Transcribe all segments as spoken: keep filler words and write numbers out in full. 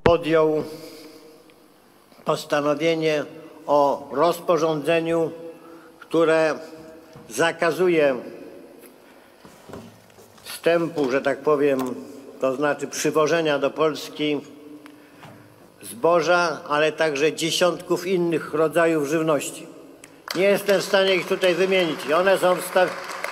podjął postanowienie o rozporządzeniu, które zakazuje wstępu, że tak powiem, to znaczy przywożenia do Polski zboża, ale także dziesiątków innych rodzajów żywności. Nie jestem w stanie ich tutaj wymienić. One są wstaw...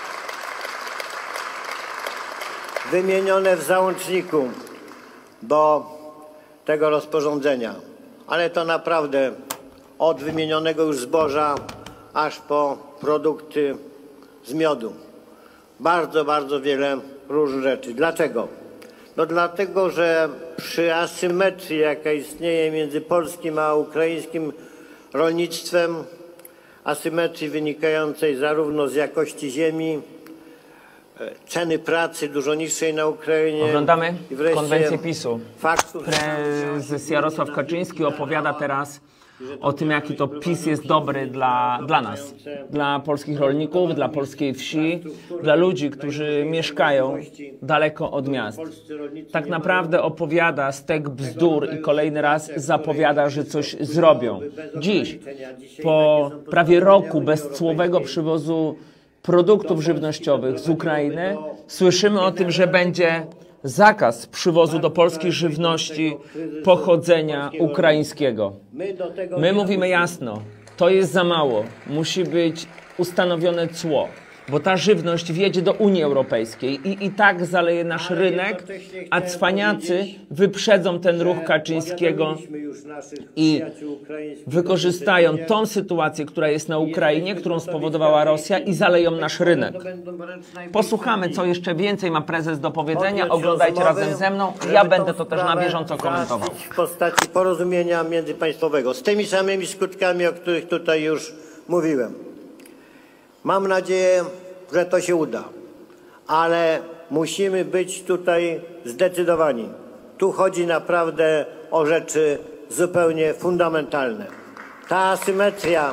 wymienione w załączniku do tego rozporządzenia. Ale to naprawdę od wymienionego już zboża aż po produkty z miodu. Bardzo, bardzo wiele różnych rzeczy. Dlaczego? No dlatego, że przy asymetrii, jaka istnieje między polskim a ukraińskim rolnictwem, asymetrii wynikającej zarówno z jakości ziemi, ceny pracy dużo niższej na Ukrainie. Oglądamy i wreszcie konwencję PiSu. Faktów, Prezes Jarosław Kaczyński opowiada teraz o tym, jaki to PiS jest dobry dla, dla nas, dla polskich rolników, dla polskiej wsi, dla ludzi, którzy mieszkają daleko od miast. Tak naprawdę opowiada stek bzdur i kolejny raz zapowiada, że coś zrobią. Dziś, po prawie roku bezcłowego przywozu produktów żywnościowych z Ukrainy, słyszymy o tym, że będzie zakaz przywozu do Polski żywności pochodzenia ukraińskiego. My mówimy jasno, to jest za mało. Musi być ustanowione cło, bo ta żywność wjedzie do Unii Europejskiej i i tak zaleje nasz rynek, a cwaniacy wyprzedzą ten ruch Kaczyńskiego i wykorzystają tą sytuację, która jest na Ukrainie, którą spowodowała Rosja, i zaleją nasz rynek. Posłuchamy, co jeszcze więcej ma prezes do powiedzenia. Oglądajcie razem ze mną. Ja będę to też na bieżąco komentował. W postaci porozumienia międzypaństwowego z tymi samymi skutkami, o których tutaj już mówiłem. Mam nadzieję, że to się uda, ale musimy być tutaj zdecydowani. Tu chodzi naprawdę o rzeczy zupełnie fundamentalne. Ta asymetria...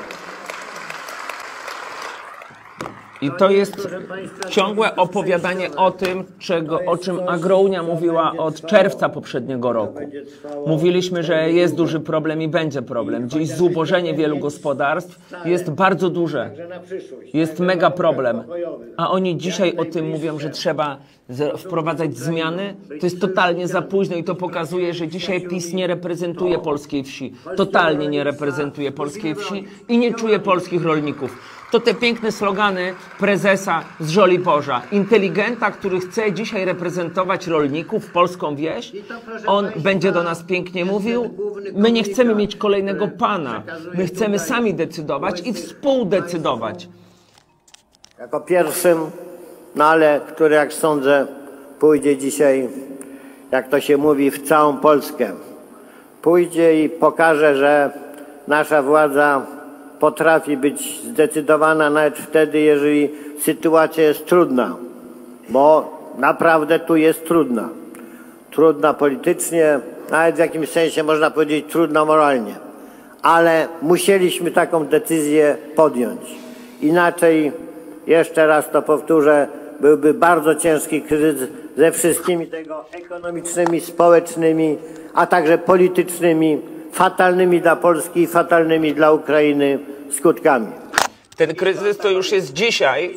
I to jest ciągłe opowiadanie o tym, czego, o czym Agrounia mówiła od czerwca poprzedniego roku. Mówiliśmy, że jest duży problem i będzie problem. Dziś zubożenie wielu gospodarstw jest bardzo duże. Jest mega problem. A oni dzisiaj o tym mówią, że trzeba wprowadzać zmiany. To jest totalnie za późno i to pokazuje, że dzisiaj PiS nie reprezentuje polskiej wsi. Totalnie nie reprezentuje polskiej wsi i nie czuje polskich rolników. To te piękne slogany prezesa z Żoliborza. Inteligenta, który chce dzisiaj reprezentować rolników, polską wieś. On będzie do nas pięknie mówił. My nie chcemy mieć kolejnego pana. My chcemy sami decydować i współdecydować. Jako pierwszym, no ale który, jak sądzę, pójdzie dzisiaj, jak to się mówi, w całą Polskę. Pójdzie i pokaże, że nasza władza potrafi być zdecydowana nawet wtedy, jeżeli sytuacja jest trudna, bo naprawdę tu jest trudna. Trudna politycznie, nawet w jakimś sensie można powiedzieć trudna moralnie. Ale musieliśmy taką decyzję podjąć. Inaczej, jeszcze raz to powtórzę, byłby bardzo ciężki kryzys ze wszystkimi tego ekonomicznymi, społecznymi, a także politycznymi, fatalnymi dla Polski i fatalnymi dla Ukrainy skutkami. Ten kryzys to już jest dzisiaj.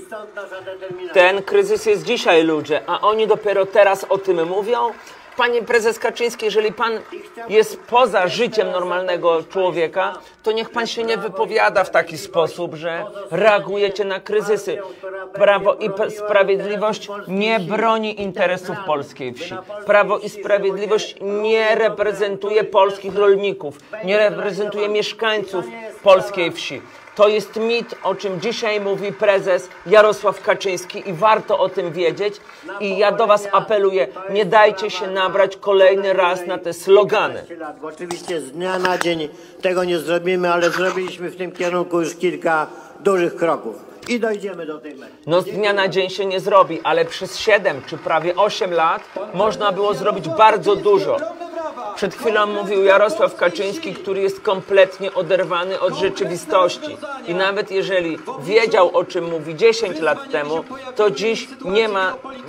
Ten kryzys jest dzisiaj, ludzie, a oni dopiero teraz o tym mówią. Panie prezes Kaczyński, jeżeli pan jest poza życiem normalnego człowieka, to niech pan się nie wypowiada w taki sposób, że reagujecie na kryzysy. Prawo i Sprawiedliwość nie broni interesów polskiej wsi. Prawo i Sprawiedliwość nie reprezentuje polskich rolników, nie reprezentuje mieszkańców polskiej wsi. To jest mit, o czym dzisiaj mówi prezes Jarosław Kaczyński i warto o tym wiedzieć. I ja do was apeluję, nie dajcie się nabrać kolejny raz na te slogany. Bo oczywiście z dnia na dzień tego nie zrobimy, ale zrobiliśmy w tym kierunku już kilka dużych kroków. I dojdziemy do tej mety. No z dnia na dzień się nie zrobi, ale przez siedem czy prawie osiem lat można było zrobić bardzo dużo. Przed chwilą mówił Jarosław Kaczyński, który jest kompletnie oderwany od rzeczywistości. I nawet jeżeli wiedział, o czym mówi dziesięć lat temu, to dziś nie ma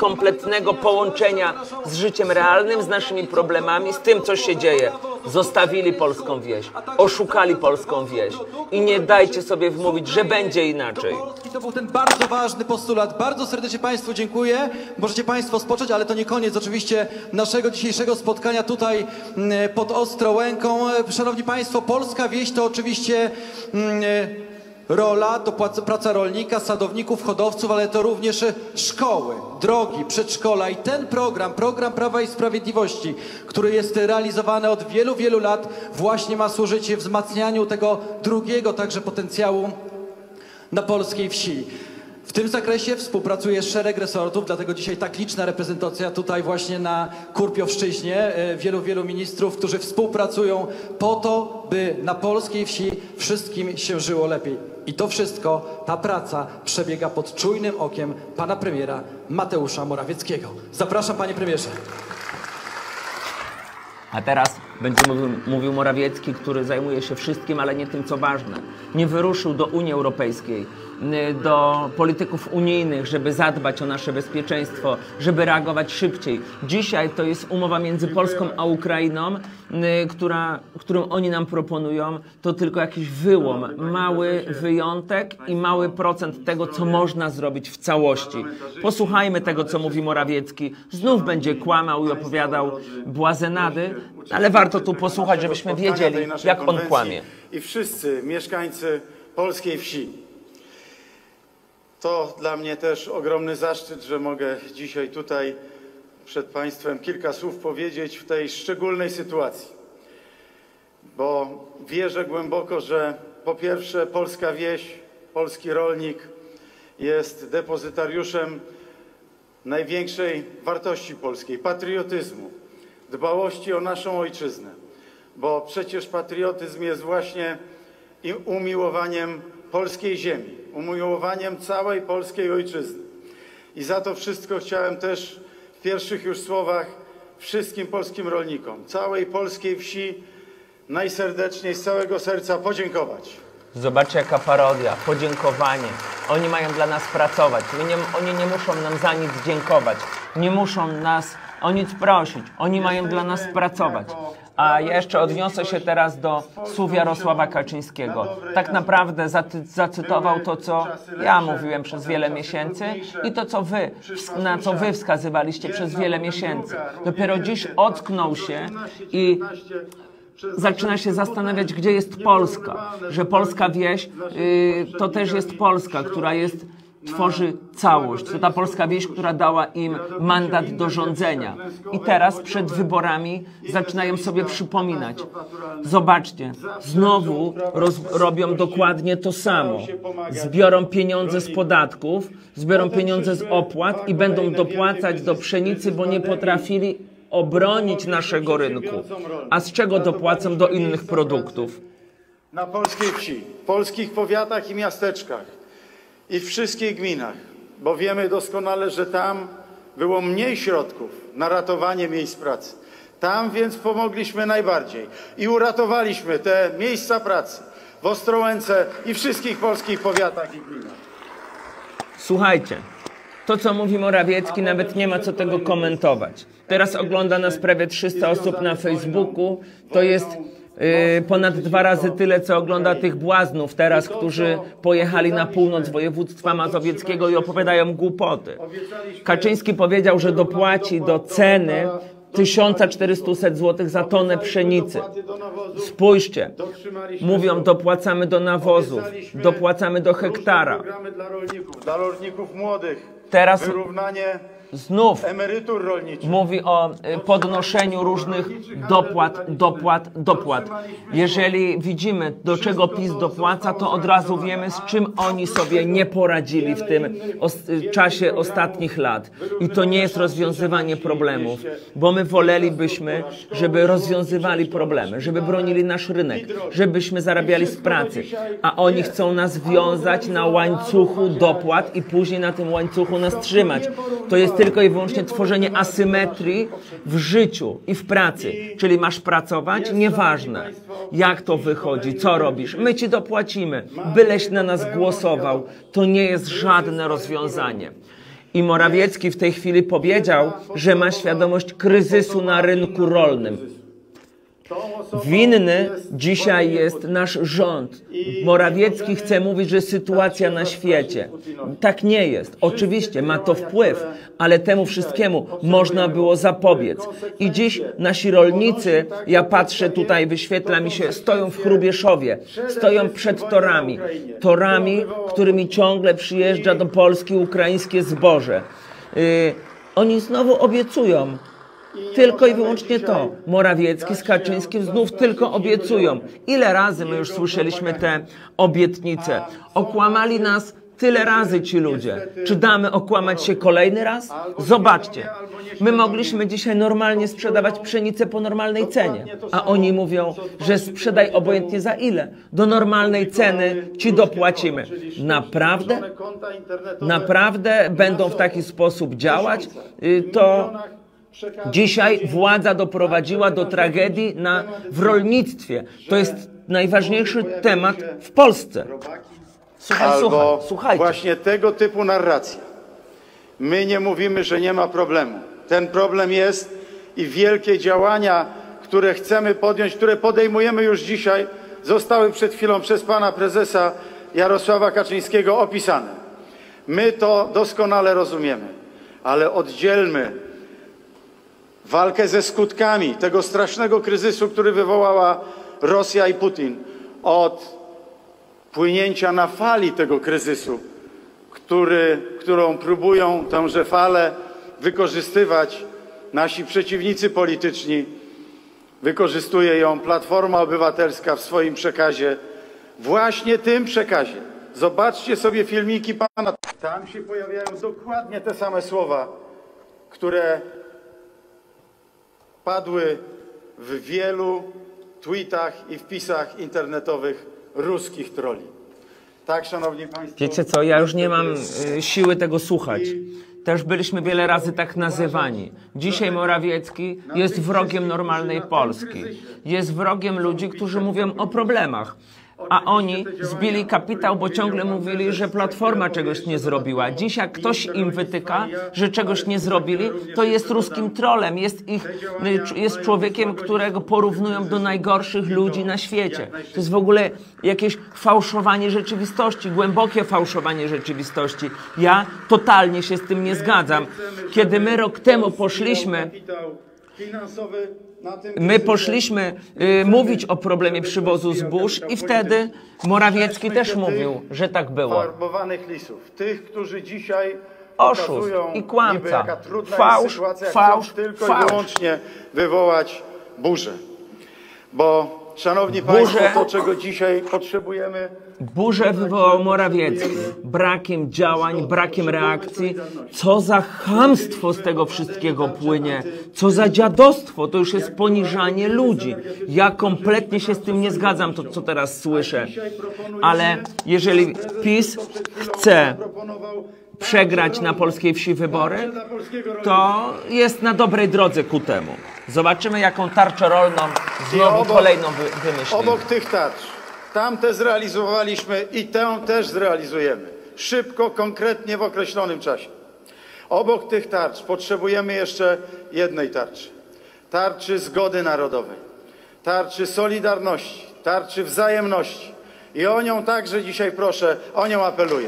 kompletnego połączenia z życiem realnym, z naszymi problemami, z tym, co się dzieje. Zostawili polską wieś, oszukali polską wieś i nie dajcie sobie wmówić, że będzie inaczej. To był ten bardzo ważny postulat. Bardzo serdecznie Państwu dziękuję. Możecie Państwo spocząć, ale to nie koniec oczywiście naszego dzisiejszego spotkania tutaj pod Ostrołęką. Szanowni Państwo, polska wieś to oczywiście rola, to praca rolnika, sadowników, hodowców, ale to również szkoły, drogi, przedszkola i ten program, program Prawa i Sprawiedliwości, który jest realizowany od wielu, wielu lat, właśnie ma służyć wzmacnianiu tego drugiego także potencjału na polskiej wsi. W tym zakresie współpracuje szereg resortów, dlatego dzisiaj tak liczna reprezentacja tutaj właśnie na Kurpiowszczyźnie. Wielu, wielu ministrów, którzy współpracują po to, by na polskiej wsi wszystkim się żyło lepiej. I to wszystko, ta praca przebiega pod czujnym okiem pana premiera Mateusza Morawieckiego. Zapraszam, panie premierze. A teraz będzie mówił, mówił Morawiecki, który zajmuje się wszystkim, ale nie tym, co ważne. Nie wyruszył do Unii Europejskiej, do polityków unijnych, żeby zadbać o nasze bezpieczeństwo, żeby reagować szybciej. Dzisiaj to jest umowa między Polską a Ukrainą, która, którą oni nam proponują. To tylko jakiś wyłom, mały wyjątek i mały procent tego, co można zrobić w całości. Posłuchajmy tego, co mówi Morawiecki. Znów będzie kłamał i opowiadał błazenady, ale warto tu posłuchać, żebyśmy wiedzieli, jak on kłamie. I wszyscy mieszkańcy polskiej wsi. To dla mnie też ogromny zaszczyt, że mogę dzisiaj tutaj przed Państwem kilka słów powiedzieć w tej szczególnej sytuacji. Bo wierzę głęboko, że po pierwsze polska wieś, polski rolnik jest depozytariuszem największej wartości polskiej, patriotyzmu, dbałości o naszą ojczyznę. Bo przecież patriotyzm jest właśnie umiłowaniem polskiej ziemi, umiłowaniem całej polskiej ojczyzny. I za to wszystko chciałem też w pierwszych już słowach wszystkim polskim rolnikom, całej polskiej wsi najserdeczniej z całego serca podziękować. Zobaczcie, jaka parodia, podziękowanie. Oni mają dla nas pracować. My nie, oni nie muszą nam za nic dziękować. Nie muszą nas o nic prosić. Oni mają dla nas pracować. A ja jeszcze odniosę się teraz do słów Jarosława Kaczyńskiego. Tak naprawdę zacytował to, co ja mówiłem przez wiele miesięcy i to, co wy, na co wy wskazywaliście przez wiele miesięcy. Dopiero dziś ocknął się i zaczyna się zastanawiać, gdzie jest Polska. Że polska wieś yy, to też jest Polska, która jest tworzy całość. To ta polska wieś, która dała im mandat do rządzenia. I teraz przed wyborami zaczynają sobie przypominać. Zobaczcie, znowu roz, robią dokładnie to samo. Zbiorą pieniądze z podatków, zbiorą pieniądze z opłat i będą dopłacać do pszenicy, bo nie potrafili obronić naszego rynku. A z czego dopłacą do innych produktów? Na polskiej wsi, polskich powiatach i miasteczkach i w wszystkich gminach, bo wiemy doskonale, że tam było mniej środków na ratowanie miejsc pracy. Tam więc pomogliśmy najbardziej i uratowaliśmy te miejsca pracy w Ostrołęce i wszystkich polskich powiatach i gminach. Słuchajcie, to co mówi Morawiecki, nawet nie ma co tego komentować. Teraz ogląda nas prawie trzysta osób na Facebooku, to jest Yy, ponad dwa razy tyle, co ogląda tych błaznów teraz, którzy pojechali na północ województwa mazowieckiego i opowiadają głupoty. Kaczyński powiedział, że dopłaci do ceny tysiąc czterysta złotych za tonę pszenicy. Spójrzcie, mówią, dopłacamy do nawozów, dopłacamy do hektara. Dla rolników, dla rolników młodych, teraz wyrównanie znów emerytur rolniczych. Mówi o podnoszeniu różnych dopłat, dopłat, dopłat. Jeżeli widzimy, do czego PiS dopłaca, to od razu wiemy, z czym oni sobie nie poradzili w tym czasie ostatnich lat. I to nie jest rozwiązywanie problemów, bo my wolelibyśmy, żeby rozwiązywali problemy, żeby bronili nasz rynek, żebyśmy zarabiali z pracy. A oni chcą nas wiązać na łańcuchu dopłat i później na tym łańcuchu nas trzymać. To jest tylko i wyłącznie tworzenie asymetrii w życiu i w pracy. Czyli masz pracować, nieważne jak to wychodzi, co robisz, my ci dopłacimy, byleś na nas głosował. To nie jest żadne rozwiązanie. I Morawiecki w tej chwili powiedział, że ma świadomość kryzysu na rynku rolnym. Winny dzisiaj jest nasz rząd. Morawiecki chce mówić, że sytuacja na świecie. Tak nie jest. Oczywiście ma to wpływ, ale temu wszystkiemu można było zapobiec. I dziś nasi rolnicy, ja patrzę tutaj, wyświetla mi się, stoją w Hrubieszowie, stoją przed torami. Torami, którymi ciągle przyjeżdża do Polski ukraińskie zboże. Yy, oni znowu obiecują. Tylko i wyłącznie to. Morawiecki z Kaczyńskim znów tylko obiecują. Ile razy my już słyszeliśmy te obietnice? Okłamali nas tyle razy ci ludzie. Czy damy okłamać się kolejny raz? Zobaczcie. My mogliśmy dzisiaj normalnie sprzedawać pszenicę po normalnej cenie. A oni mówią, że sprzedaj obojętnie za ile. Do normalnej ceny ci dopłacimy. Naprawdę? Naprawdę będą w taki sposób działać? To... Dzisiaj władza doprowadziła do tragedii na, w rolnictwie. To jest najważniejszy temat w Polsce. Słuchaj, Albo słuchaj, słuchajcie. Właśnie tego typu narracja. My nie mówimy, że nie ma problemu. Ten problem jest i wielkie działania, które chcemy podjąć, które podejmujemy już dzisiaj, zostały przed chwilą przez pana prezesa Jarosława Kaczyńskiego opisane. My to doskonale rozumiemy, ale oddzielmy walkę ze skutkami tego strasznego kryzysu, który wywołała Rosja i Putin, od płynięcia na fali tego kryzysu, który, którą próbują tęże falę wykorzystywać nasi przeciwnicy polityczni. Wykorzystuje ją Platforma Obywatelska w swoim przekazie. Właśnie tym przekazie. Zobaczcie sobie filmiki pana. Tam się pojawiają dokładnie te same słowa, które padły w wielu tweetach i wpisach internetowych ruskich troli. Tak, szanowni państwo. Wiecie co, ja już nie mam y, siły tego słuchać. Też byliśmy wiele razy tak nazywani. Dzisiaj Morawiecki jest wrogiem normalnej Polski. Jest wrogiem ludzi, którzy mówią o problemach. A oni zbili kapitał, bo ciągle mówili, że Platforma czegoś nie zrobiła. Dziś jak ktoś im wytyka, że czegoś nie zrobili, to jest ruskim trolem, jest, ich, jest człowiekiem, którego porównują do najgorszych ludzi na świecie. To jest w ogóle jakieś fałszowanie rzeczywistości, głębokie fałszowanie rzeczywistości. Ja totalnie się z tym nie zgadzam. Kiedy my rok temu poszliśmy... My poszliśmy y, mówić o problemie przywozu zbóż i wtedy Morawiecki też mówił, że tak było. Farbowanych lisów, tych, którzy dzisiaj oszust i kłamca, fałsz, fałsz, tylko fałsz. i wyłącznie wywołać burzę. Bo, szanowni państwo, to czego dzisiaj potrzebujemy... Burzę wywołał Morawiecki. Brakiem działań, brakiem reakcji. Co za chamstwo z tego wszystkiego płynie. Co za dziadostwo. To już jest poniżanie ludzi. Ja kompletnie się z tym nie zgadzam, to co teraz słyszę. Ale jeżeli PiS chce przegrać na polskiej wsi wybory, to jest na dobrej drodze ku temu. Zobaczymy, jaką tarczę rolną znowu obok, kolejną wy wymyślimy. Obok tych tarcz, tamte zrealizowaliśmy i tę też zrealizujemy. Szybko, konkretnie, w określonym czasie. Obok tych tarcz potrzebujemy jeszcze jednej tarczy. Tarczy zgody narodowej, tarczy solidarności, tarczy wzajemności. I o nią także dzisiaj proszę, o nią apeluję.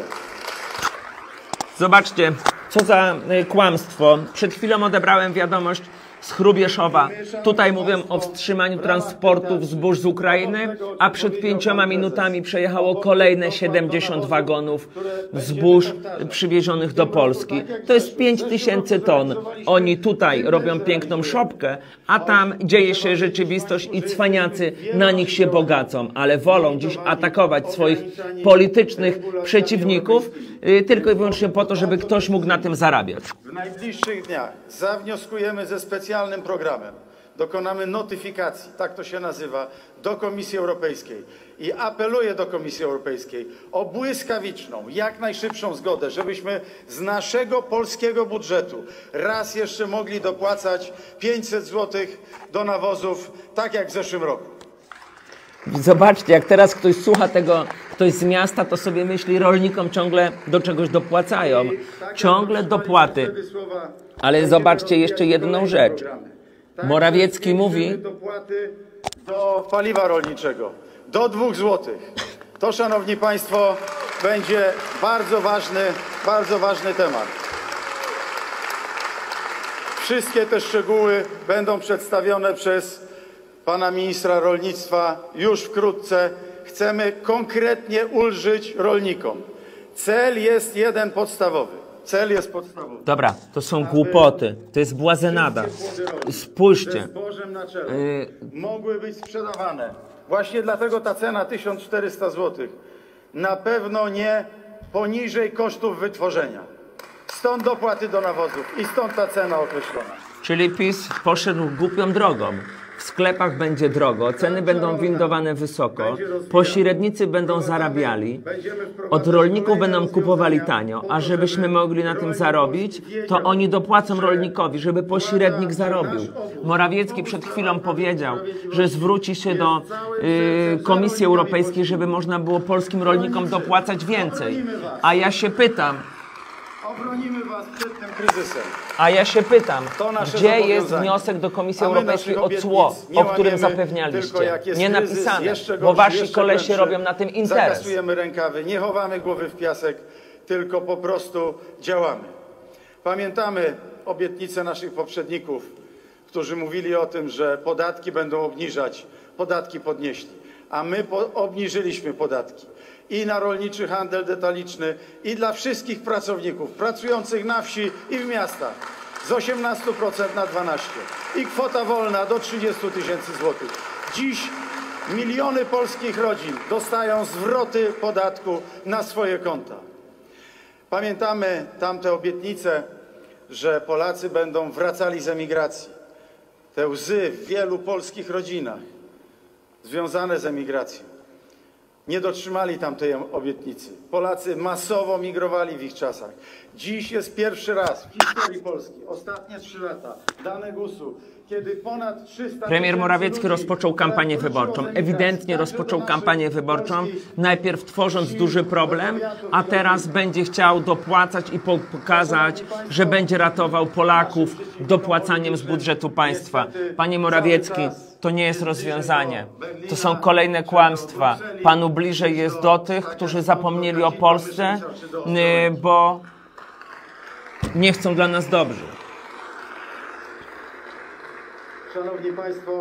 Zobaczcie, co za y, kłamstwo. Przed chwilą odebrałem wiadomość z Hrubieszowa. Tutaj mówią o wstrzymaniu transportów zbóż z Ukrainy, a przed pięcioma minutami przejechało kolejne siedemdziesiąt wagonów zbóż przywiezionych do Polski. To jest pięć tysięcy ton. Oni tutaj robią piękną szopkę, a tam dzieje się rzeczywistość i cwaniacy na nich się bogacą, ale wolą dziś atakować swoich politycznych przeciwników yy, tylko i wyłącznie po to, żeby ktoś mógł na tym zarabiać. W najbliższych dniach zawnioskujemy ze specjalnym programem, dokonamy notyfikacji, tak to się nazywa, do Komisji Europejskiej i apeluję do Komisji Europejskiej o błyskawiczną, jak najszybszą zgodę, żebyśmy z naszego polskiego budżetu raz jeszcze mogli dopłacać pięćset złotych do nawozów, tak jak w zeszłym roku. Zobaczcie, jak teraz ktoś słucha tego ktoś z miasta, to sobie myśli, rolnikom ciągle do czegoś dopłacają. Ciągle dopłaty. Ale zobaczcie jeszcze jedną rzecz. Morawiecki mówi... dopłaty do paliwa rolniczego do dwóch złotych. To, szanowni państwo, będzie bardzo ważny, bardzo ważny temat. Wszystkie te szczegóły będą przedstawione przez pana ministra rolnictwa już wkrótce. Chcemy konkretnie ulżyć rolnikom. Cel jest jeden podstawowy. Cel jest podstawowy. Dobra, to są głupoty. To jest błazenada. Spójrzcie. Ze zbożem na czele mogły być sprzedawane. Właśnie dlatego ta cena tysiąc czterysta złotych. Na pewno nie poniżej kosztów wytworzenia. Stąd dopłaty do nawozów i stąd ta cena określona. Czyli PiS poszedł głupią drogą. W sklepach będzie drogo, ceny będą windowane wysoko, pośrednicy będą zarabiali, od rolników będą kupowali tanio, a żebyśmy mogli na tym zarobić, to oni dopłacą rolnikowi, żeby pośrednik zarobił. Morawiecki przed chwilą powiedział, że zwróci się do y, Komisji Europejskiej, żeby można było polskim rolnikom dopłacać więcej. A ja się pytam, Obronimy was przed tym kryzysem. A ja się pytam, gdzie jest zobowiązanie. wniosek do Komisji A my Europejskiej naszych o cło, obietnic nie o którym łamiemy, zapewnialiście? tylko jak jest Nie kryzys, napisane, jeszcze bo gorszy, wasi jeszcze kolesie głębszy, robią na tym interes. Zakasujemy rękawy, nie chowamy głowy w piasek, tylko po prostu działamy. Pamiętamy obietnice naszych poprzedników, którzy mówili o tym, że podatki będą obniżać, podatki podnieśli, a my po obniżyliśmy podatki. I na rolniczy handel detaliczny, i dla wszystkich pracowników pracujących na wsi i w miastach z osiemnastu procent na dwanaście procent. I kwota wolna do trzydziestu tysięcy złotych. Dziś miliony polskich rodzin dostają zwroty podatku na swoje konta. Pamiętamy tamte obietnice, że Polacy będą wracali z emigracji. Te łzy w wielu polskich rodzinach związane z emigracją. Nie dotrzymali tamtej obietnicy. Polacy masowo migrowali w ich czasach. Dziś jest pierwszy raz w historii Polski, ostatnie trzy lata, dane gusu, kiedy ponad trzysta Premier Morawiecki rozpoczął kampanię wyborczą. Ewidentnie rozpoczął kampanię wyborczą, najpierw tworząc duży problem, a teraz będzie chciał dopłacać i pokazać, że będzie ratował Polaków dopłacaniem z budżetu państwa. Panie Morawiecki, to nie jest rozwiązanie. To są kolejne kłamstwa. Panu bliżej jest do tych, którzy zapomnieli o Polsce, bo nie chcą dla nas dobrze. Szanowni Państwo,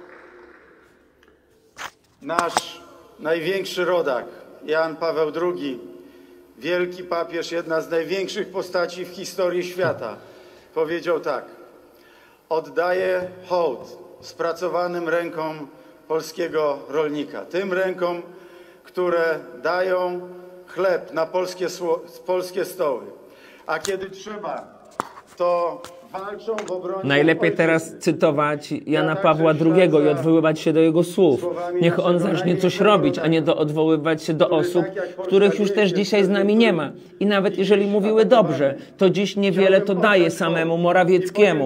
nasz największy rodak, Jan Paweł drugi, wielki papież, jedna z największych postaci w historii świata, powiedział tak: oddaję hołd spracowanym rękom polskiego rolnika, tym rękom, które dają chleb na polskie, polskie stoły, a kiedy trzeba, to walczą w obronie. Najlepiej teraz cytować Jana Pawła drugiego i odwoływać się do jego słów. Niech on zacznie coś robić, a nie do odwoływać się do osób, których już też dzisiaj z nami nie ma. I nawet jeżeli mówiły dobrze, to dziś niewiele to daje samemu Morawieckiemu.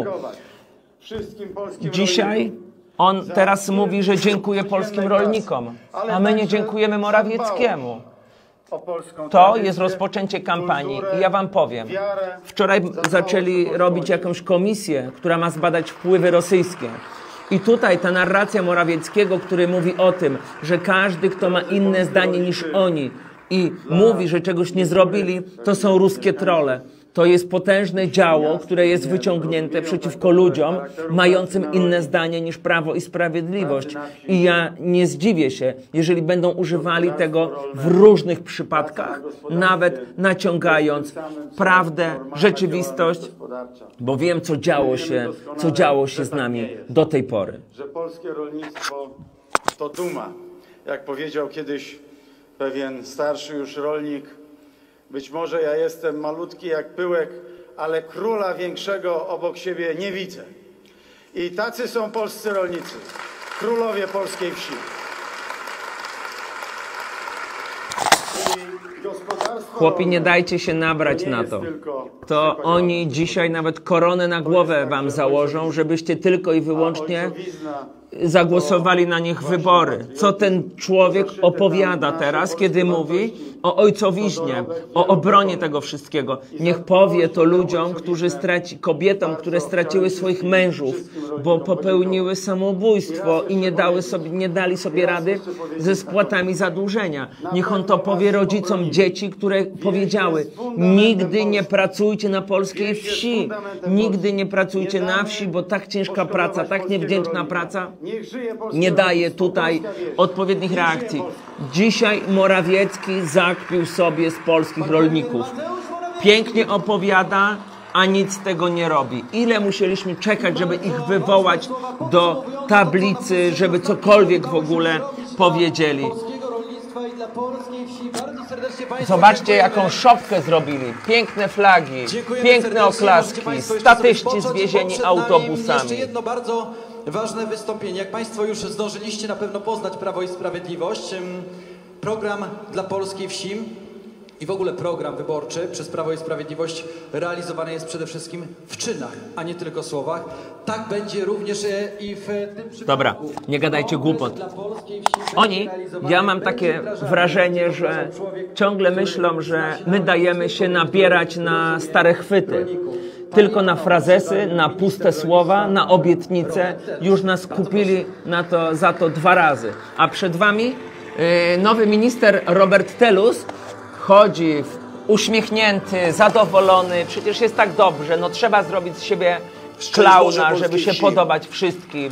Dzisiaj on teraz mówi, że dziękuję polskim rolnikom, a my nie dziękujemy Morawieckiemu. To jest rozpoczęcie kampanii i ja wam powiem, wczoraj zaczęli robić jakąś komisję, która ma zbadać wpływy rosyjskie. I tutaj ta narracja Morawieckiego, który mówi o tym, że każdy, kto ma inne zdanie niż oni i mówi, że czegoś nie zrobili, to są ruskie trolle. To jest potężne działo, które jest wyciągnięte przeciwko ludziom mającym inne zdanie niż Prawo i Sprawiedliwość. I ja nie zdziwię się, jeżeli będą używali tego w różnych przypadkach, nawet naciągając prawdę, rzeczywistość, bo wiem, co działo się, co działo się z nami do tej pory. Że polskie rolnictwo to duma. Jak powiedział kiedyś pewien starszy już rolnik, być może ja jestem malutki jak pyłek, ale króla większego obok siebie nie widzę. I tacy są polscy rolnicy, królowie polskiej wsi. Chłopi, nie dajcie się nabrać na to. To oni dzisiaj nawet koronę na głowę wam założą, żebyście tylko i wyłącznie zagłosowali na nich wybory. Co ten człowiek opowiada teraz, kiedy mówi o ojcowiźnie, o obronie tego wszystkiego. Niech powie to ludziom, którzy straci, kobietom, które straciły swoich mężów, bo popełniły samobójstwo i nie, dały sobie, nie dali sobie rady ze spłatami zadłużenia. Niech on to powie rodzicom dzieci, które powiedziały: nigdy nie pracujcie na polskiej wsi, nigdy nie pracujcie na wsi, bo tak ciężka praca, tak niewdzięczna praca nie daje tutaj odpowiednich reakcji. Dzisiaj Morawiecki zakpił sobie z polskich rolników. Pięknie opowiada, a nic z tego nie robi. Ile musieliśmy czekać, żeby ich wywołać do tablicy, żeby cokolwiek w ogóle powiedzieli. Zobaczcie, jaką szopkę zrobili. Piękne flagi, piękne oklaski, statyści zwiezieni autobusami. Jeszcze jedno bardzo ważne wystąpienie. Jak Państwo już zdążyliście na pewno poznać Prawo i Sprawiedliwość, program dla polskiej wsi i w ogóle program wyborczy przez Prawo i Sprawiedliwość realizowany jest przede wszystkim w czynach, a nie tylko słowach. Tak będzie również i w tym przypadku. Dobra, nie gadajcie głupot. Oni, ja mam takie wrażenie, że ciągle myślą, że my dajemy się nabierać na stare chwyty. Tylko na frazesy, na puste słowa, na obietnice. Już nas kupili na to, za to dwa razy. A przed wami yy, nowy minister Robert Telus chodzi w, uśmiechnięty, zadowolony. Przecież jest tak dobrze. No trzeba zrobić z siebie klauna, żeby się podobać wszystkim.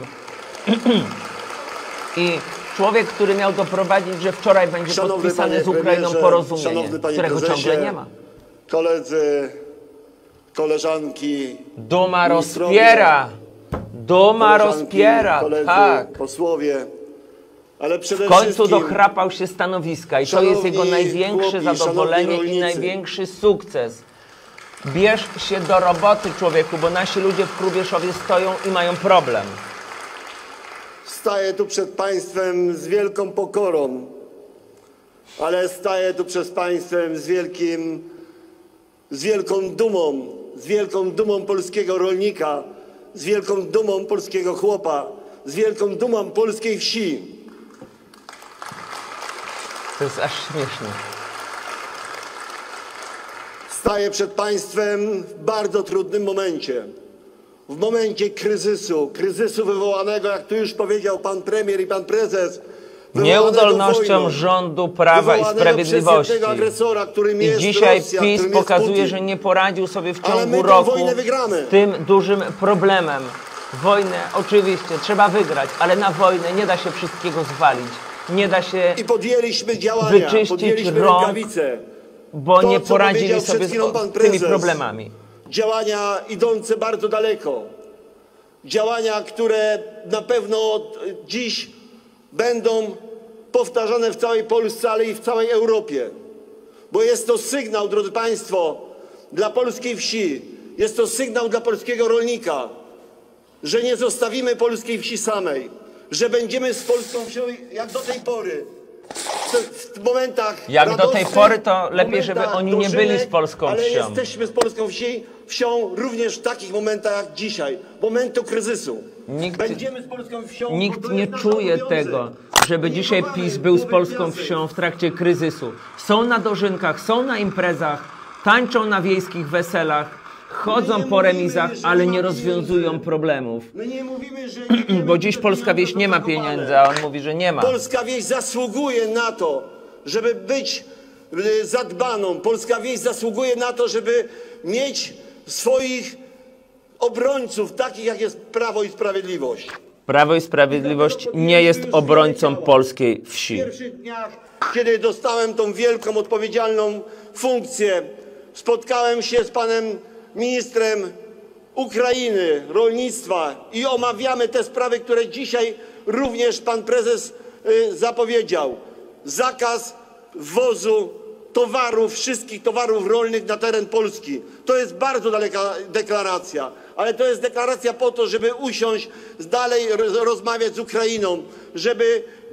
I człowiek, który miał doprowadzić, że wczoraj będzie podpisane z Ukrainą porozumienie, którego ciągle nie ma. Koledzy, koleżanki, Duma rozpiera. Duma rozpiera, koledzy, tak. posłowie, ale przede W końcu wszystkim dochrapał się stanowiska i to jest jego największe chłopi, zadowolenie i największy sukces. Bierz się do roboty, człowieku, bo nasi ludzie w Hrubieszowie stoją i mają problem. Staję tu przed Państwem z wielką pokorą, ale staję tu przed Państwem z wielkim, z wielką dumą, z wielką dumą polskiego rolnika, z wielką dumą polskiego chłopa, z wielką dumą polskiej wsi. To jest aż śmieszne. Staję przed Państwem w bardzo trudnym momencie. W momencie kryzysu, kryzysu wywołanego, jak tu już powiedział pan premier i pan prezes, Nieudolnością wojną, rządu Prawa i Sprawiedliwości. Agresora, którym I jest dzisiaj Rosja, PiS którym jest pokazuje, Putin. że nie poradził sobie w Ale my ciągu tę roku wojnę wygramy. z tym dużym problemem. Wojnę oczywiście trzeba wygrać, ale na wojnę nie da się wszystkiego zwalić. Nie da się I podjęliśmy działania, wyczyścić podjęliśmy rąk, rękawice. bo To, nie co poradzili powiedział sobie przed chwilą z pan z tymi prezes. problemami. Działania idące bardzo daleko. Działania, które na pewno dziś będą powtarzane w całej Polsce, ale i w całej Europie. Bo jest to sygnał, drodzy Państwo, dla polskiej wsi. Jest to sygnał dla polskiego rolnika, że nie zostawimy polskiej wsi samej. Że będziemy z polską wsią jak do tej pory. W momentach Jak do tej radosnych, pory, to lepiej, żeby momentach oni nie byli z polską ale wsią. jesteśmy z polską wsi, wsią również w takich momentach jak dzisiaj. Momentu kryzysu. Nikt, Będziemy z polską wsią, bo nikt to nie jest nasz czuje obowiązek. tego, żeby Nie dzisiaj chowamy PiS był z głowy polską w piasek. wsią w trakcie kryzysu. Są na dożynkach, są na imprezach, tańczą na wiejskich weselach, chodzą po remizach, ale nie rozwiązują problemów. My nie mówimy, że nie wiemy, Bo dziś że polska pieniądze wieś nie ma są zachowane. pieniędzy, a on mówi, że nie ma. Polska wieś zasługuje na to, żeby być y, zadbaną. Polska wieś zasługuje na to, żeby mieć swoich obrońców, takich jak jest Prawo i Sprawiedliwość. Prawo i Sprawiedliwość nie jest obrońcą polskiej W wsi. pierwszych dniach, kiedy dostałem tą wielką, odpowiedzialną funkcję, spotkałem się z panem ministrem Ukrainy, rolnictwa i omawiamy te sprawy, które dzisiaj również pan prezes y, zapowiedział. Zakaz wwozu towarów, wszystkich towarów rolnych na teren Polski. To jest bardzo daleka deklaracja, ale to jest deklaracja po to, żeby usiąść, dalej roz, rozmawiać z Ukrainą, żeby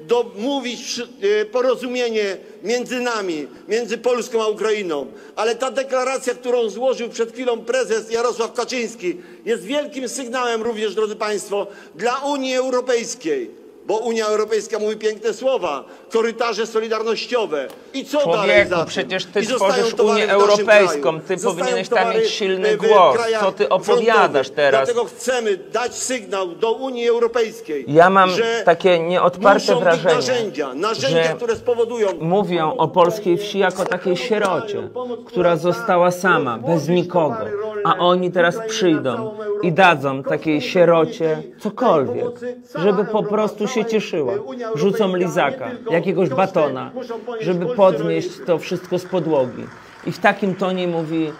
domówić porozumienie między nami, między Polską a Ukrainą. Ale ta deklaracja, którą złożył przed chwilą prezes Jarosław Kaczyński, jest wielkim sygnałem również, drodzy Państwo, dla Unii Europejskiej. Bo Unia Europejska mówi piękne słowa, korytarze solidarnościowe. I co Człowieku, dalej za tym? przecież ty I zostają tworzysz towary Unię w naszym Europejską, kraju. ty Zostają powinieneś tam towary mieć silny w głos. krajach Co ty opowiadasz frontowych. teraz? Dlatego chcemy dać sygnał do Unii Europejskiej, Ja mam że takie nieodparte muszą wrażenie, być narzędzia, narzędzia, że które spowodują... mówią o polskiej wsi jako takiej sierocie, która została sama, bez nikogo, a oni teraz przyjdą i dadzą takiej sierocie cokolwiek, żeby po prostu się cieszyła. Rzucą lizaka, jakiegoś batona, żeby podnieść to wszystko z podłogi. I w takim tonie mówi,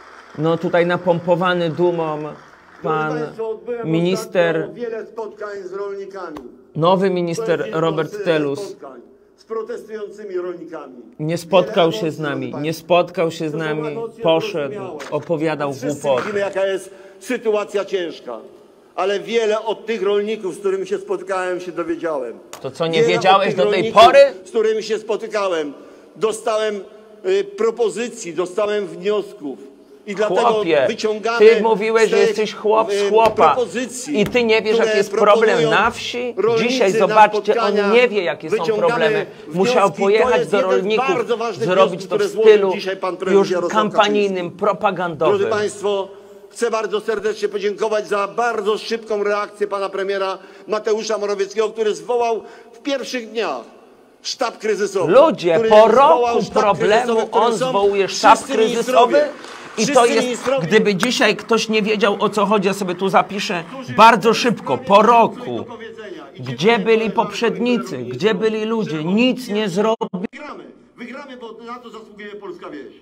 no tutaj napompowany dumą pan minister, wiele spotkań z rolnikami. nowy minister Robert Telus. Z protestującymi rolnikami. Nie spotkał się z nami, nie spotkał się z nami, poszedł, opowiadał Wszyscy głupoty. widzimy, jaka jest sytuacja ciężka. Ale wiele od tych rolników, z którymi się spotkałem, się dowiedziałem. To co, nie Wiele wiedziałeś od tych do tej rolników, pory? Z którymi się spotykałem, dostałem y, propozycji, dostałem wniosków. I dlatego Chłopie, wyciągamy ty mówiłeś, z że tych, jesteś chłop z y, chłopa propozycji, i ty nie wiesz, które jaki jest problem proponują na wsi? rolnicy Dzisiaj na zobaczcie, spotkania, on nie wie, jakie są wyciągamy problemy. Musiał wnioski. To pojechać jest do jeden z rolników, bardzo ważnych zrobić wniosków, to w które złożył stylu dzisiaj pan prezes już Jarosław kampanijnym, Kaczyński. propagandowym. Drodzy Państwo, chcę bardzo serdecznie podziękować za bardzo szybką reakcję pana premiera Mateusza Morawieckiego, który zwołał w pierwszych dniach sztab kryzysowy. Ludzie, który po zwołał roku sztab problemu kryzysowy, w którym on są zwołuje sztab wszyscy kryzysowy ministrowie. i to Wszyscy jest, ministrowie, gdyby dzisiaj ktoś nie wiedział, o co chodzi, ja sobie tu zapiszę, bardzo szybko, po roku. Gdzie byli poprzednicy? Gdzie byli ludzie? Nic nie zrobili. Wygramy, wygramy, bo na to zasługuje polska wieś.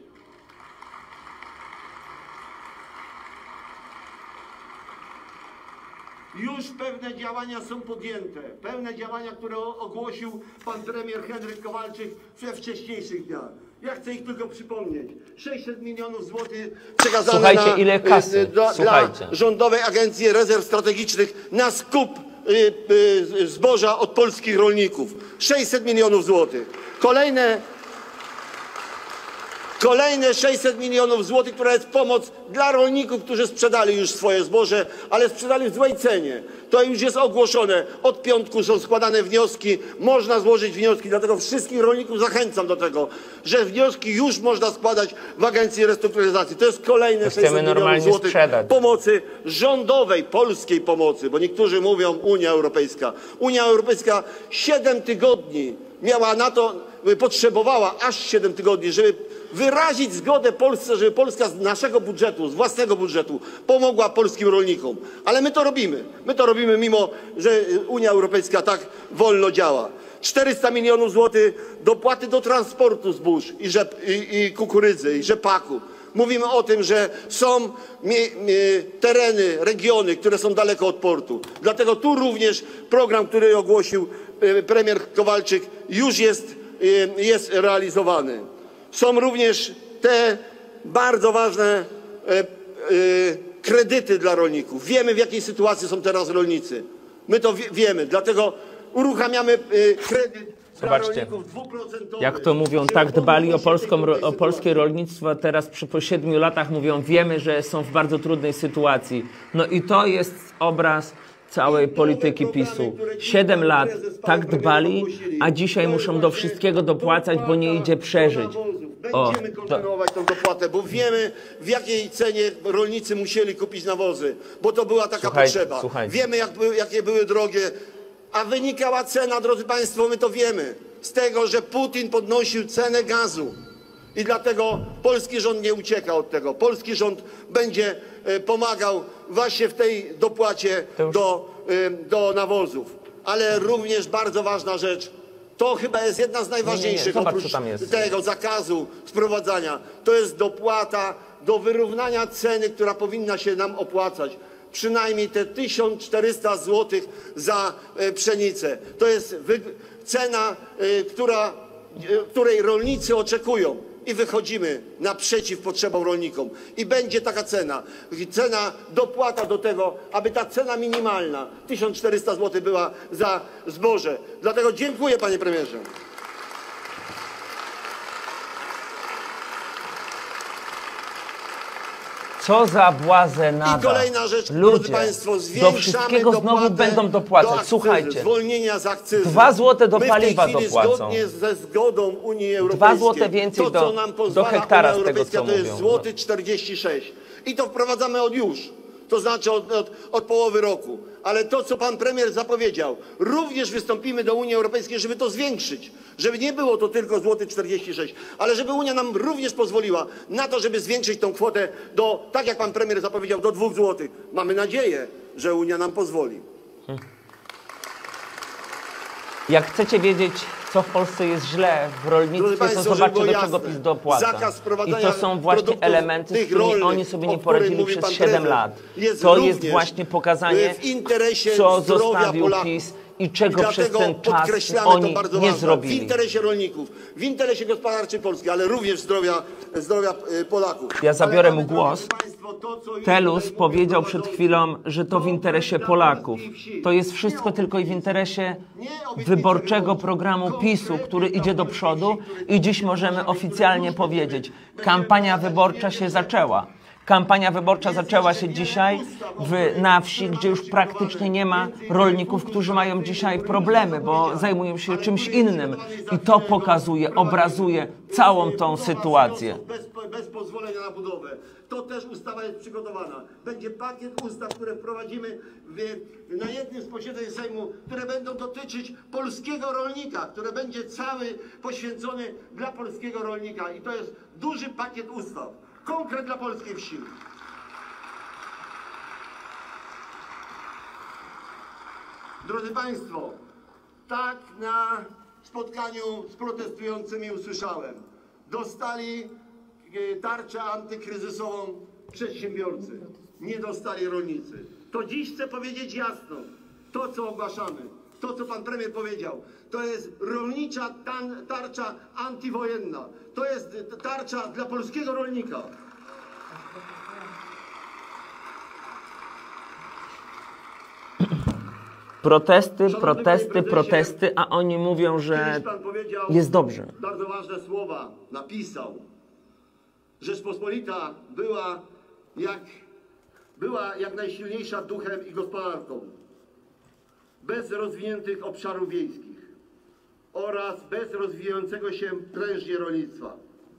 Już pewne działania są podjęte. Pewne działania, które ogłosił pan premier Henryk Kowalczyk we wcześniejszych dniach. Ja chcę ich tylko przypomnieć. sześćset milionów złotych przekazane Słuchajcie, na, ile kasy. y, dla, Słuchajcie. dla Rządowej Agencji Rezerw Strategicznych na skup y, y, zboża od polskich rolników. sześćset milionów złotych. Kolejne Kolejne sześćset milionów złotych, która jest pomoc dla rolników, którzy sprzedali już swoje zboże, ale sprzedali w złej cenie. To już jest ogłoszone. Od piątku są składane wnioski. Można złożyć wnioski, dlatego wszystkich rolników zachęcam do tego, że wnioski już można składać w Agencji Restrukturyzacji. To jest kolejne Chcemy sześćset milionów normalnie złotych sprzedać. pomocy rządowej, polskiej pomocy, bo niektórzy mówią Unia Europejska. Unia Europejska siedem tygodni miała na to, potrzebowała aż siedem tygodni, żeby wyrazić zgodę Polsce, żeby Polska z naszego budżetu, z własnego budżetu pomogła polskim rolnikom. Ale my to robimy. My to robimy, mimo że Unia Europejska tak wolno działa. czterysta milionów złotych dopłaty do transportu zbóż i, rzep, i, i kukurydzy, i rzepaku. Mówimy o tym, że są mie, mie, tereny, regiony, które są daleko od portu. Dlatego tu również program, który ogłosił e, premier Kowalczyk, już jest, e, jest realizowany. Są również te bardzo ważne e, e, kredyty dla rolników. Wiemy, w jakiej sytuacji są teraz rolnicy. My to wie, wiemy, dlatego uruchamiamy e, kredyt Zobaczcie, dla rolników dwuprocentowy. jak to mówią, tak dbali o, polską, o polskie rolnictwo, a teraz przy, po siedmiu latach mówią, wiemy, że są w bardzo trudnej sytuacji. No i to jest obraz całej polityki PiSu. Siedem lat tak dbali, a dzisiaj muszą do wszystkiego dopłacać, bo nie idzie przeżyć. O, Będziemy to, kontynuować tą dopłatę, bo wiemy, w jakiej cenie rolnicy musieli kupić nawozy, bo to była taka Słuchajcie, potrzeba. słuchajcie. Wiemy, jak były, jakie były drogie, a wynikała cena, drodzy Państwo, my to wiemy, z tego, że Putin podnosił cenę gazu. I dlatego polski rząd nie ucieka od tego. Polski rząd będzie e, pomagał właśnie w tej dopłacie już... do, e, do nawozów. Ale również bardzo ważna rzecz, to chyba jest jedna z najważniejszych, nie, nie. Zobacz, oprócz co tam jest. tego zakazu sprowadzania. To jest dopłata do wyrównania ceny, która powinna się nam opłacać. Przynajmniej te tysiąc czterysta złotych za e, pszenicę. To jest wy... cena, e, która, e, której rolnicy oczekują. i wychodzimy naprzeciw potrzebom rolnikom. I będzie taka cena, cena dopłata do tego, aby ta cena minimalna tysiąc czterysta złotych była za zboże. Dlatego dziękuję, panie premierze. Co za błazenada. I kolejna rzecz, ludzie, drodzy państwo, do zwiększamy wszystkiego znowu będą dopłacać. akcyzy, Słuchajcie, zwolnienia z akcyzy. dwa złote do My paliwa w tej chwili dopłacą. Zgodnie ze zgodą Unii Europejskiej. Dwa złote więcej to, do- co nam pozwala do hektara Unia z tego, Europejska, co to jest mówią. złoty czterdzieści sześć. I to wprowadzamy od już. To znaczy od, od, od połowy roku. Ale to, co pan premier zapowiedział, również wystąpimy do Unii Europejskiej, żeby to zwiększyć. Żeby nie było to tylko złoty czterdzieści sześć, ale żeby Unia nam również pozwoliła na to, żeby zwiększyć tą kwotę do, tak jak pan premier zapowiedział, do dwóch złotych. Mamy nadzieję, że Unia nam pozwoli. Jak chcecie wiedzieć, co w Polsce jest źle w rolnictwie, Drodzy państwo, to żeby zobaczcie, było do czego jasne, PiS dopłaca. zakaz I wprowadzania to są właśnie produktów elementy, z tych którymi rolnych, oni sobie o nie których poradzili mówi przez pan siedem prezes, lat. jest To jest również właśnie pokazanie, w interesie co zdrowia zostawił Polaków. PiS i czego I przez dlatego ten czas podkreślamy oni to bardzo nie ważne. zrobili. W interesie rolników, w interesie gospodarczej Polski, ale również zdrowia, zdrowia y, Polaków. Ja zabiorę Ale mu mamy, głos. drodzy państwo, to, co już Telus tutaj powiedział mówię, przed prowadzący, chwilą, że to w interesie Polaków. To jest wszystko tylko i w interesie wyborczego programu PiSu, który idzie do przodu i dziś możemy oficjalnie powiedzieć, kampania wyborcza się zaczęła. Kampania wyborcza zaczęła się dzisiaj w, na wsi, gdzie już praktycznie nie ma rolników, którzy mają dzisiaj problemy, bo zajmują się czymś innym. I to pokazuje, obrazuje całą tą sytuację. Bez, bez pozwolenia na budowę. To też ustawa jest przygotowana. Będzie pakiet ustaw, które wprowadzimy w, na jednym z posiedzeń Sejmu, które będą dotyczyć polskiego rolnika, które będzie cały poświęcony dla polskiego rolnika. I to jest duży pakiet ustaw. Konkret dla polskiej wsi. Drodzy państwo, tak na spotkaniu z protestującymi usłyszałem. Dostali tarczę antykryzysową przedsiębiorcy. Nie dostali rolnicy. To dziś chcę powiedzieć jasno. To, co ogłaszamy, to, co pan premier powiedział, to jest rolnicza tan, tarcza antywojenna. To jest tarcza dla polskiego rolnika. Protesty, protesty, protesty, a oni mówią, że jest dobrze. Bardzo ważne słowa napisał. Rzeczpospolita była jak, była jak najsilniejsza duchem i gospodarką. Bez rozwiniętych obszarów wiejskich oraz bez rozwijającego się prężnie rolnictwa.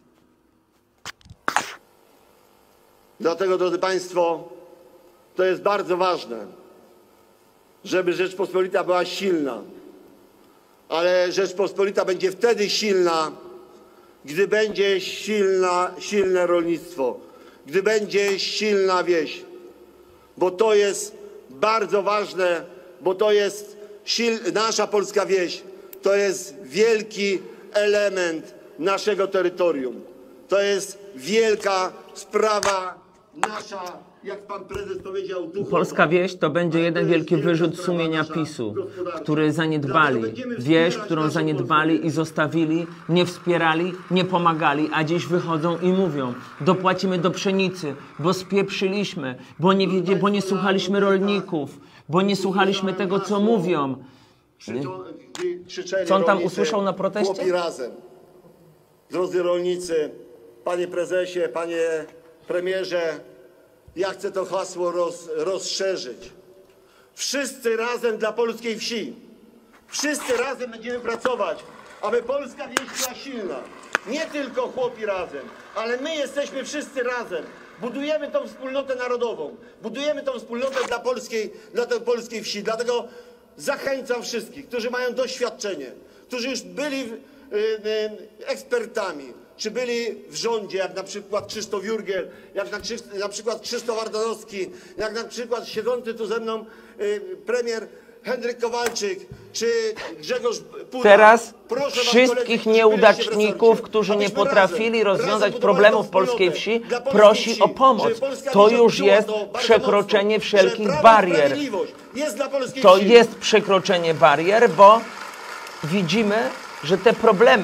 Dlatego, drodzy państwo, to jest bardzo ważne, żeby Rzeczpospolita była silna. Ale Rzeczpospolita będzie wtedy silna, gdy będzie silna, silne rolnictwo, gdy będzie silna wieś. Bo to jest bardzo ważne, bo to jest sil, nasza polska wieś, to jest wielki element naszego terytorium. To jest wielka sprawa nasza, jak pan prezes powiedział, duchowa. Polska wieś to będzie jeden wielki wyrzut sumienia PiSu, który zaniedbali. Wieś, którą zaniedbali i zostawili, nie wspierali, nie pomagali, a dziś wychodzą i mówią, dopłacimy do pszenicy, bo spieprzyliśmy, bo nie, wiedzie, bo nie słuchaliśmy rolników, bo nie słuchaliśmy tego, co mówią. Co on tam usłyszał na proteście? Chłopi razem. Drodzy rolnicy, panie prezesie, panie premierze, ja chcę to hasło roz, rozszerzyć. Wszyscy razem dla polskiej wsi. Wszyscy razem będziemy pracować, aby polska wieś była silna. Nie tylko chłopi razem, ale my jesteśmy wszyscy razem. Budujemy tą wspólnotę narodową. Budujemy tą wspólnotę dla polskiej, dla tej polskiej wsi. Dlatego zachęcam wszystkich, którzy mają doświadczenie, którzy już byli y, y, ekspertami, czy byli w rządzie, jak na przykład Krzysztof Jurgiel, jak na, na przykład Krzysztof Ardanowski, jak na przykład siedzący tu ze mną y, premier Henryk Kowalczyk, czy Grzegorz Puda. Teraz Proszę was, wszystkich koledzy, nieudaczników, którzy nie potrafili rozwiązać problemów polskiej wsi, prosi o pomoc. To już jest przekroczenie wszelkich barier. To jest przekroczenie barier, bo widzimy, że te problemy,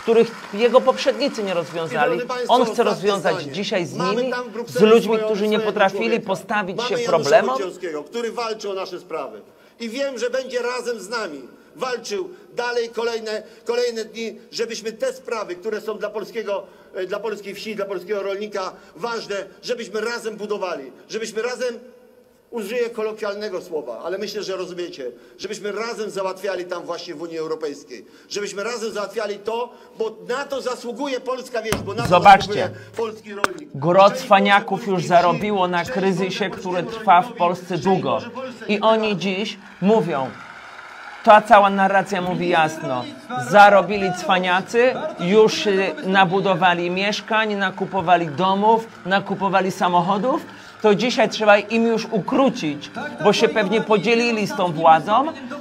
których jego poprzednicy nie rozwiązali. I drodzy państwo, On chce ostatnie rozwiązać zdanie. dzisiaj z Mamy nimi, tam w z Brukseli ludźmi, swojego- którzy nie swojego potrafili człowieka. postawić Mamy się Janusza problemom. Wojciechowskiego, który walczy o nasze sprawy. I wiem, że będzie razem z nami walczył dalej kolejne, kolejne dni, żebyśmy te sprawy, które są dla polskiego, dla polskiej wsi, dla polskiego rolnika ważne, żebyśmy razem budowali, żebyśmy razem, użyję kolokwialnego słowa, ale myślę, że rozumiecie, żebyśmy razem załatwiali tam właśnie w Unii Europejskiej, żebyśmy razem załatwiali to, bo na to zasługuje polska wieś, bo na to Zobaczcie. zasługuje polski rolnik. Gro Część cwaniaków polskiej już wsi, zarobiło na część kryzysie, polskiego który rolnika, trwa w Polsce część długo. może Polsce I nie oni da. dziś mówią, ta cała narracja mówi jasno, zarobili cwaniacy, już y, nabudowali mieszkań, nakupowali domów, nakupowali samochodów, to dzisiaj trzeba im już ukrócić, bo się pewnie podzielili z tą władzą,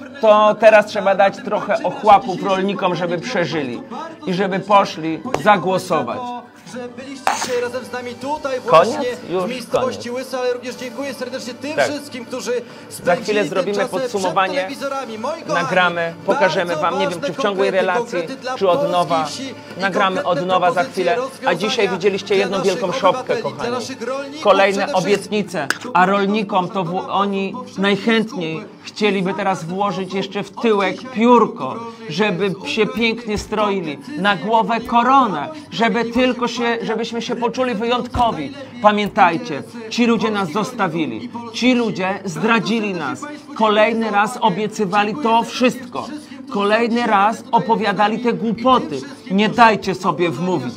to teraz trzeba dać trochę ochłapów rolnikom, żeby przeżyli i żeby poszli zagłosować. Że byliście dzisiaj razem z nami tutaj właśnie Koniec? Już w miejscowości koniec. Łysa, ale również dziękuję serdecznie tym Tak. wszystkim, którzy Za chwilę spędzili zrobimy ten czas podsumowanie, przed telewizorami. Moi kochani, nagramy, pokażemy bardzo wam, nie wiem, ważne czy w ciągu konkrety, relacji, konkrety dla czy od polskiej nowa. wsi i Nagramy konkretne od nowa za propozycje chwilę. A rozwiązania dzisiaj widzieliście dla jedną naszych wielką szopkę, obywateli, dla kochani. naszych rolników Kolejne przede wszystkim. obietnice, a rolnikom to w, oni najchętniej chcieliby teraz włożyć jeszcze w tyłek piórko, żeby się pięknie stroili, na głowę koronę, żeby tylko się, żebyśmy się poczuli wyjątkowi. Pamiętajcie, ci ludzie nas zostawili, ci ludzie zdradzili nas, kolejny raz obiecywali to wszystko, kolejny raz opowiadali te głupoty. Nie dajcie sobie wmówić.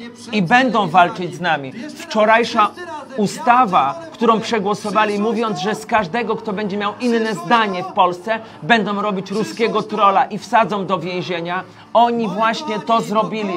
I będą walczyć z nami. Wczorajsza ustawa, którą przegłosowali, mówiąc, że z każdego, kto będzie miał inne zdanie w Polsce, będą robić ruskiego trolla i wsadzą do więzienia. Oni właśnie to zrobili.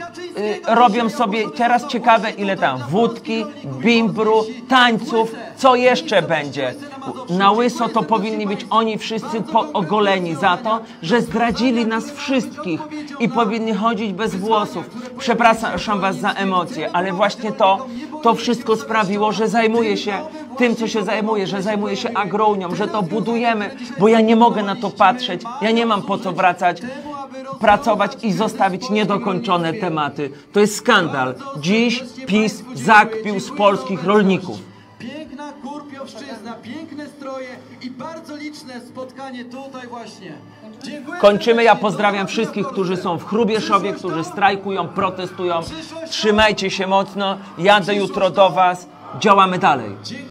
Y, robią sobie teraz ciekawe, ile tam wódki, bimbru, tańców, co jeszcze będzie. Na łyso to powinni być oni wszyscy ogoleni za to, że zdradzili nas wszystkich i powinni chodzić bez włosów. Przepraszam was za emocje, ale właśnie to, to wszystko sprawiło, że zajmuję się tym, co się zajmuję, że zajmuję się agronią, że to budujemy, bo ja nie mogę na to patrzeć, ja nie mam po co wracać, pracować i zostawić niedokończone tematy. To jest skandal. Dziś PiS zakpił z polskich rolników. Piękna Kurpiowszczyzna, piękne stroje i bardzo liczne spotkanie tutaj właśnie. Dziękuję Kończymy. Ja serdecznie. pozdrawiam wszystkich, którzy są w Chrubieszowie, którzy strajkują, protestują. Trzymajcie się mocno. Jadę jutro do was. Działamy dalej.